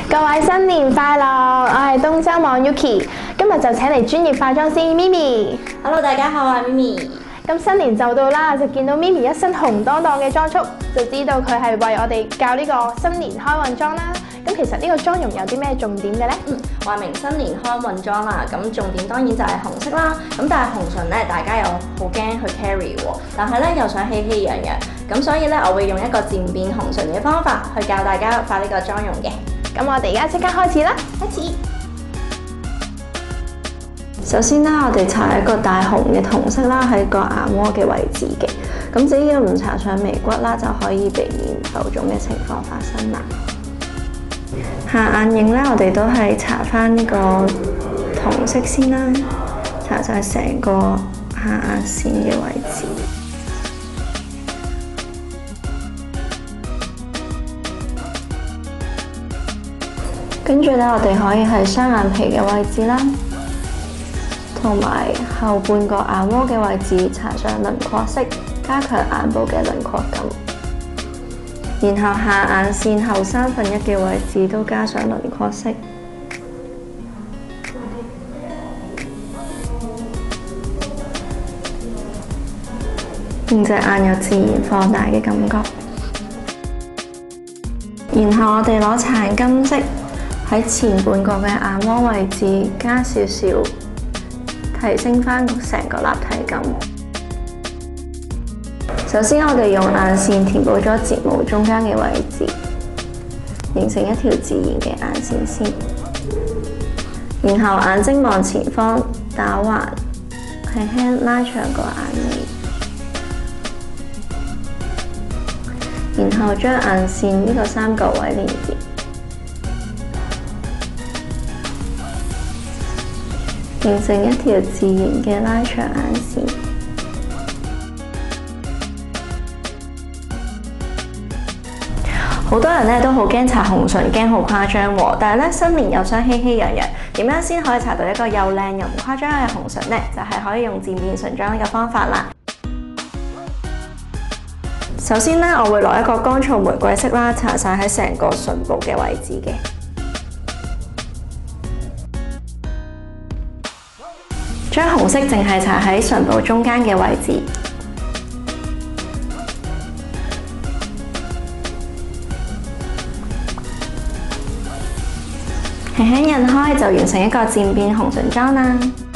各位新年快樂！我係東周網 Yuki， 今日就請嚟專業化妝師 Mimi。 Hello， 大家好，我係 Mimi。 咁新年就到啦，就見到 Mimi 一身紅當當嘅裝束，就知道佢係為我哋教呢個新年開運妝啦。咁其實呢個妝容有啲咩重點嘅呢？ 話明新年開運妝啦，咁重點當然就係紅色啦。咁但係紅唇咧，大家又好驚去 carry 喎，但係咧又想喜氣洋洋，咁所以咧我會用一個漸變紅唇嘅方法去教大家化呢個妝容嘅。 咁我哋而家即刻開始啦！開始。 首先啦，我哋搽一個大紅嘅同色啦，喺個眼窩嘅位置嘅。咁只要唔搽上眉骨啦，就可以避免浮腫嘅情況發生啦。下眼影咧，我哋都係搽翻呢個同色先啦，搽晒成個下眼線嘅位置。跟住咧，我哋可以喺雙眼皮嘅位置啦，同埋後半個眼窩嘅位置搽上輪廓色，加強眼部嘅輪廓感。然後下眼線後1/3嘅位置都加上輪廓色，令隻眼有自然放大嘅感覺。然後我哋攞橙金色喺前半個嘅眼窩位置加少少，提升翻成個立體感。首先我哋用眼線填補咗睫毛中間嘅位置，形成一條自然嘅眼線先。然後眼睛往前方打橫，輕輕拉長個眼尾，然後將眼線呢個三角位連結，形成一條自然嘅拉長眼線。好多人咧都好驚搽紅唇，驚好誇張喎。但係咧新年又想喜氣洋洋，點樣先可以搽到一個又靚又唔誇張嘅紅唇呢？就係可以用漸變唇妝呢個方法啦。首先咧，我會攞一個乾燥玫瑰色啦，搽晒喺成個唇部嘅位置嘅。將紅色淨係搽喺唇部中間嘅位置。輕輕印開就完成一個漸變紅唇妝啦。